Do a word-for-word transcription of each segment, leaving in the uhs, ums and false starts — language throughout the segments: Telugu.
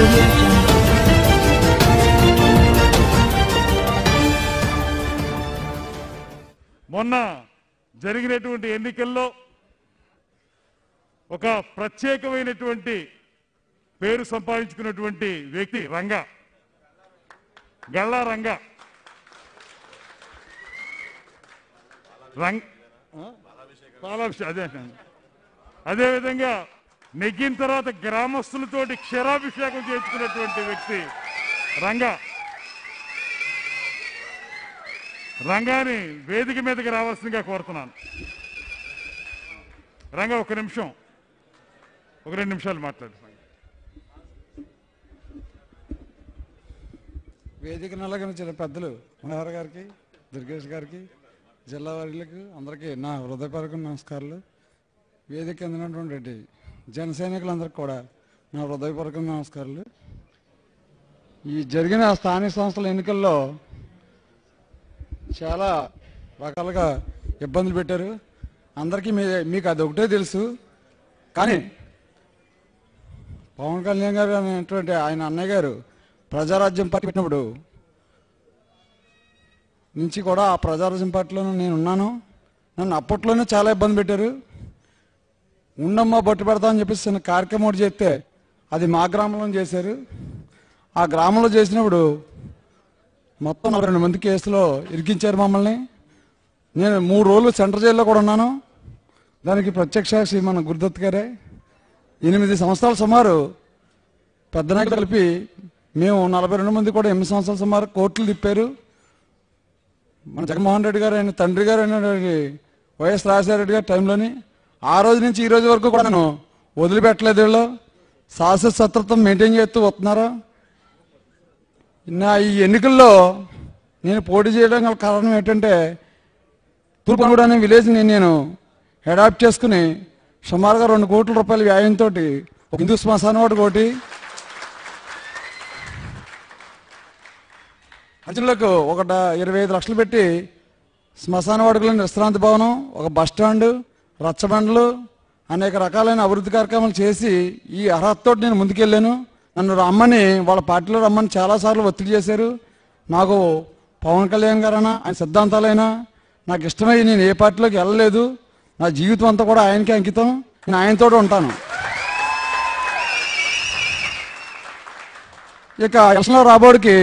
మొన్న జరిగినటువంటి ఎన్నికల్లో ఒక ప్రత్యేకమైనటువంటి పేరు సంపాదించుకున్నటువంటి వ్యక్తి రంగా గల్లా రంగా రంగ్ అదే అదేవిధంగా నెగ్గిన తర్వాత గ్రామస్తులతోటి క్షీరాభిషేకం చేయించుకున్నటువంటి వ్యక్తి రంగా రంగాని వేదిక మీదకి రావాల్సిందిగా కోరుతున్నాను. రంగా ఒక నిమిషం ఒక రెండు నిమిషాలు మాట్లాడు. వేదిక నల్లగనిచ్చిన పెద్దలు మనోహర్ గారికి, దుర్గేష్ గారికి, జిల్లా వారికి అందరికీ నా హృదయపూర్వక నమస్కారాలు. వేదిక అందినటువంటి జన సైనికులందరికీ కూడా నా హృదయపూర్వక నమస్కారాలు. ఈ జరిగిన స్థానిక సంస్థల ఎన్నికల్లో చాలా రకాలుగా ఇబ్బందులు పెట్టారు. అందరికీ మీ మీకు అది ఒకటే తెలుసు. కానీ పవన్ కళ్యాణ్ గారు అనేటువంటి ఆయన అన్నయ్య గారు ప్రజారాజ్యం పార్టీ పెట్టినప్పుడు నుంచి కూడా ఆ ప్రజారాజ్యం పార్టీలోనే నేను ఉన్నాను. నన్ను అప్పట్లోనే చాలా ఇబ్బంది పెట్టారు. ఉండమ్మా బొట్టు పెడతామని చెప్పేసి చిన్న కార్యక్రమం ఒకటి చేస్తే అది మా గ్రామంలో చేశారు. ఆ గ్రామంలో చేసినప్పుడు మొత్తం నలభై రెండు మంది కేసులో ఇరికించారు మమ్మల్ని. నేను మూడు రోజులు సెంట్రల్ జైల్లో కూడా ఉన్నాను. దానికి ప్రత్యక్ష సాక్షి మన గురుదత్ గారే. ఎనిమిది సంవత్సరాలు సుమారు పెద్ద నాయకులు కలిపి మేము నలభై రెండు మంది కూడా ఎనిమిది సంవత్సరాల సుమారు కోర్టులు తిప్పారు. మన జగన్మోహన్ రెడ్డి గారు ఆయన తండ్రి గారు అయినటువంటి వైఎస్ రాజశేఖర రెడ్డి గారి టైంలోని ఆ రోజు నుంచి ఈ రోజు వరకు కూడా నేను వదిలిపెట్టలేదు. వీళ్ళు శాశ్వత శత్రుత్వం మెయింటైన్ చేస్తూ వస్తున్నారు. నా ఈ ఎన్నికల్లో నేను పోటీ చేయడం గల కారణం ఏంటంటే తూర్పుగూడ అనే విలేజ్ని నేను అడాప్ట్ చేసుకుని సుమారుగా రెండు కోట్ల రూపాయల వ్యయంతో ఒక హిందూ శ్మశానం ఒకటి కోటి అర్జునులకు ఒక ఇరవై ఐదు లక్షలు పెట్టి శ్మశాన వాడుకలోని విశ్రాంతి భవనం, ఒక బస్ స్టాండ్, రచ్చబండలు, అనేక రకాలైన అభివృద్ధి కార్యక్రమాలు చేసి ఈ అర్హతతో నేను ముందుకెళ్ళాను. నన్ను రమ్మని వాళ్ళ పార్టీలో రమ్మని చాలాసార్లు ఒత్తిడి చేశారు. నాకు పవన్ కళ్యాణ్ గారైనా ఆయన సిద్ధాంతాలైనా నాకు ఇష్టమై నేను ఏ పార్టీలోకి వెళ్ళలేదు. నా జీవితం అంతా కూడా ఆయనకే అంకితం. నేను ఆయనతో ఉంటాను. ఇక ఎలక్షన్లో రాబోడికి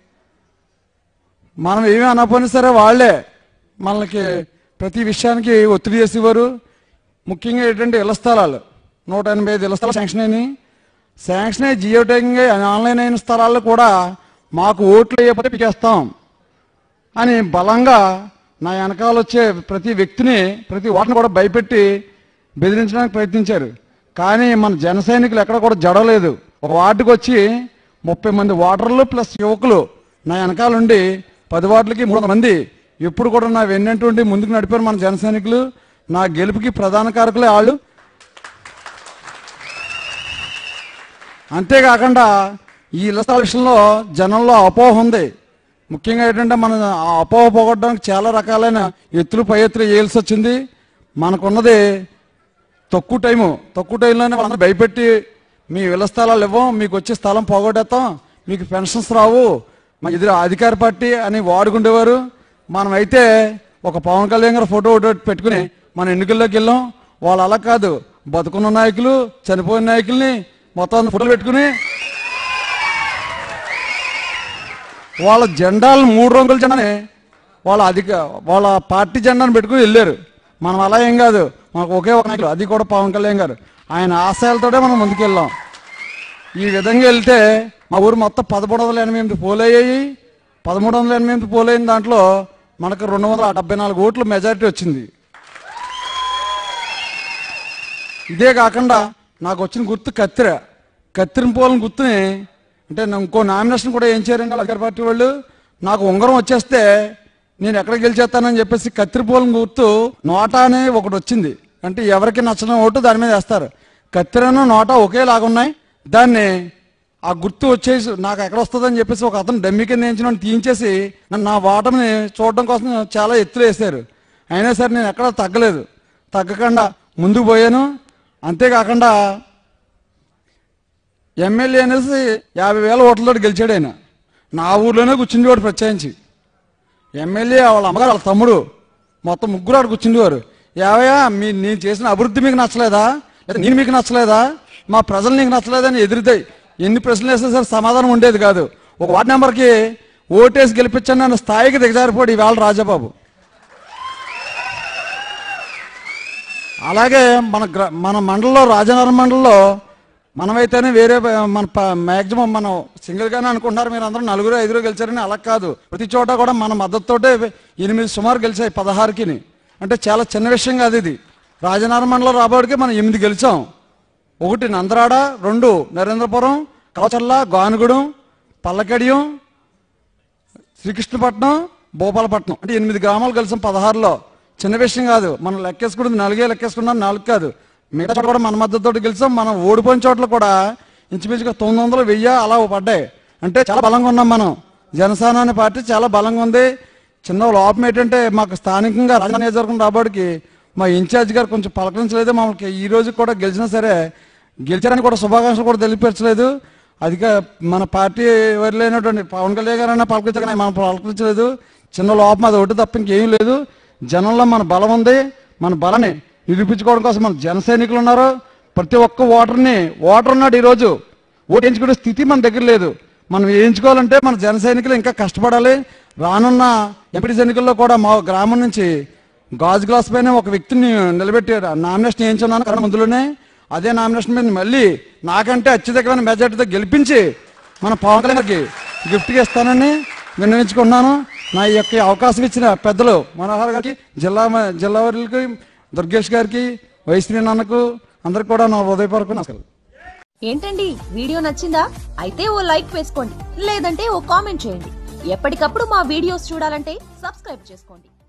మనం ఏమీ అనపోయినా సరే వాళ్ళే మనకి ప్రతి విషయానికి ఒత్తిడి చేసేవారు. ముఖ్యంగా ఏంటంటే ఇళ్ల స్థలాలు నూట ఎనభై ఐదు ఇళ్ల స్థలాలు శాంక్షన్ అయినాయి. శాంక్షన్ అయ్యి జియో ట్యాగింగ్ ఆన్లైన్ అయిన స్థలాల్లో కూడా మాకు ఓట్లు వేయకపోతే పికేస్తాం అని బలంగా నా వెనకాల వచ్చే ప్రతి వ్యక్తిని ప్రతి ఓటుని కూడా భయపెట్టి బెదిరించడానికి ప్రయత్నించారు. కానీ మన జన సైనికులు ఎక్కడ కూడా జడలేదు. ఒక వార్డుకి వచ్చి ముప్పై మంది ఓటర్లు ప్లస్ యువకులు నా వెనకాల ఉండి పది వార్డులకి మూడు మంది ఎప్పుడు కూడా నా వెన్నటువంటి ముందుకు నడిపారు మన జన సైనికులు. నా గెలుపుకి ప్రధాన కారకులే వాళ్ళు. అంతేకాకుండా ఈ ఇళ్ల స్థల విషయంలో జనంలో అపోహ ఉంది. ముఖ్యంగా ఏంటంటే మనం ఆ అపోహ పోగొట్టడానికి చాలా రకాలైన ఎత్తులు పై ఎత్తులు వేయాల్సి వచ్చింది. మనకున్నది తక్కువ టైము. తక్కువ టైంలోనే వాళ్ళని భయపెట్టి మీ ఇళ్ల స్థలాలు ఇవ్వం, మీకు వచ్చే స్థలం పోగొట్టేస్తాం, మీకు పెన్షన్స్ రావు, మా ఎదురు అధికార పార్టీ అని వాడుకుండేవారు. మనమైతే ఒక పవన్ కళ్యాణ్ గారు ఫోటో ఒకటి పెట్టుకుని మన ఎన్నికల్లోకి వెళ్ళాం. వాళ్ళు అలా కాదు, బతుకున్న నాయకులు చనిపోయిన నాయకుల్ని మొత్తం ఫోటోలు పెట్టుకుని వాళ్ళ జెండాలను మూడు రంగుల జెండాని వాళ్ళ అధిక వాళ్ళ పార్టీ జెండాను పెట్టుకుని వెళ్ళారు. మనం అలా ఏం కాదు, మనకు ఒకే ఒక నాయకులు, అది కూడా పవన్ కళ్యాణ్ గారు. ఆయన ఆశయాలతోనే మనం ముందుకెళ్ళాం. ఈ విధంగా వెళ్తే మా ఊరు మొత్తం పదమూడు వందల ఎనభై ఎనిమిది పోలయ్యాయి. పదమూడు వందల ఎనభై ఎనిమిది పోలైన దాంట్లో మనకు రెండు వందల డెబ్బై నాలుగు ఓట్లు మెజారిటీ వచ్చింది. ఇదే కాకుండా నాకు వచ్చిన గుర్తు కత్తిర కత్తిరిన పోలని గుర్తుని అంటే ఇంకో నామినేషన్ కూడా ఏం చేయారండి అధికార పార్టీ వాళ్ళు. నాకు ఉంగరం వచ్చేస్తే నేను ఎక్కడ గెలిచేస్తానని చెప్పేసి కత్తిరి పోలని గుర్తు నోటా అనే ఒకటి వచ్చింది. అంటే ఎవరికి నచ్చిన ఓటు దాని మీద వేస్తారు. కత్తిరను నోటా ఒకేలాగా ఉన్నాయి. దాన్ని ఆ గుర్తు వచ్చేసి నాకు ఎక్కడ వస్తుందని చెప్పేసి ఒక అతను డమ్మి కింద వేయించిన తీయించేసి నన్ను నా ఓటమిని చూడడం కోసం చాలా ఎత్తులు వేశారు. అయినా సరే నేను ఎక్కడ తగ్గలేదు. తగ్గకుండా ముందుకు పోయాను. అంతేకాకుండా ఎమ్మెల్యే అనేసి యాభై వేల ఓట్లతో గెలిచాడు ఆయన. నా ఊర్లోనే కూర్చుండేవాడు ప్రత్యేకించి. ఎమ్మెల్యే వాళ్ళ అమ్మగారు వాళ్ళ తమ్ముడు మొత్తం ముగ్గురు ఆడు కూర్చుండేవారు. యావయ్యా మీ నేను చేసిన అభివృద్ధి మీకు నచ్చలేదా, లేదా నేను మీకు నచ్చలేదా, మా ప్రజలు నీకు నచ్చలేదని ఎదురుతాయి. ఎన్ని ప్రశ్నలు వేస్తే సరే సమాధానం ఉండేది కాదు. ఒక వార్డు నెంబర్కి ఓటేసి గెలిపించండి అన్న స్థాయికి దిగజారిపోయాడు ఈవేళ రాజబాబు. అలాగే మన గ్ర మన మండలంలో రాజనగరం మండలంలో మనమైతేనే వేరే మన మ్యాక్సిమం మనం సింగిల్గానే అనుకుంటున్నారు మీరు అందరూ నలుగురు ఐదుగురు గెలిచారని. అలా కాదు, ప్రతి చోట కూడా మన మద్దతుతోటే ఎనిమిది సుమారు గెలిచాయి పదహారుకి. అంటే చాలా చిన్న విషయం కాదు ఇది. రాజనగరం మండలం రాబోడికి మనం ఎనిమిది గెలిచాం. ఒకటి నందరాడ, రెండు నరేంద్రపురం, కవచర్ల, గానుగూడెం, పల్లకడియం, శ్రీకృష్ణపట్నం, భూపాలపట్నం, అంటే ఎనిమిది గ్రామాలు కలిసాం పదహారులో. చిన్న విషయం కాదు. మనం లెక్కేసుకుంటుంది నాలుగే లెక్కేసుకున్నాం, నాలుగు కాదు. మిగతా చోట కూడా మన మద్దతుతో గెలిచాం. మనం ఓడిపోయిన చోట్ల కూడా ఇంచుమించుగా తొమ్మిది వందలు వెయ్యి అలా పడ్డాయి. అంటే చాలా బలంగా ఉన్నాం మనం. జనసేన అనే పార్టీ చాలా బలంగా ఉంది. చిన్న లోపం ఏంటంటే మాకు స్థానికంగా రాజధాని నియోజకవర్గం రాబడికి మా ఇన్ఛార్జ్ గారు కొంచెం పలకరించలేదు. మమ్మల్ని ఈ రోజు కూడా గెలిచినా సరే గెలిచారని కూడా శుభాకాంక్షలు కూడా తెలియపరచలేదు. అదిగా మన పార్టీ వరిలేనటువంటి పవన్ కళ్యాణ్ గారైనా పలకరించగానే మనం పలకరించలేదు. చిన్న లోపం అది ఒకటి తప్ప ఇంకేం లేదు. జనంలో మన బలం ఉంది. మన బలాన్ని నిరూపించుకోవడం కోసం మన జన సైనికులు ఉన్నారు. ప్రతి ఒక్క ఓటర్ని ఓటర్ ఉన్నాడు. ఈరోజు ఓటు వేయించుకునే స్థితి మన దగ్గర లేదు. మనం వేయించుకోవాలంటే మన జన సైనికులు ఇంకా కష్టపడాలి. రానున్న ఎంపీ ఎన్నికల్లో కూడా మా గ్రామం నుంచి గాజు గ్లాస్ పైన ఒక వ్యక్తిని నిలబెట్టారు. నామినేషన్ వేయించున్నాను కానీ ముందులోనే అదే నామినేషన్ మీద మళ్ళీ నాకంటే అత్యధికమైన మెజార్టీతో గెలిపించి మన పవన్ కళ్యాణ్కి గిఫ్ట్గా ఇస్తానని విన్నవించుకున్నాను. నా ఈ యొక్క అవకాశం ఇచ్చిన పెద్దలు మనోహర్ గారికి, జిల్లా జిల్లా వారికి, దుర్గేష్ గారికి, వైశ్రీ నాన్నకు అందరికి కూడా నా హృదయపూర్వక నమస్కారం. ఏంటండి వీడియో నచ్చిందా? అయితే ఓ లైక్ వేసుకోండి, లేదంటే ఓ కామెంట్ చేయండి. ఎప్పటికప్పుడు మా వీడియోస్ చూడాలంటే సబ్స్క్రైబ్ చేసుకోండి.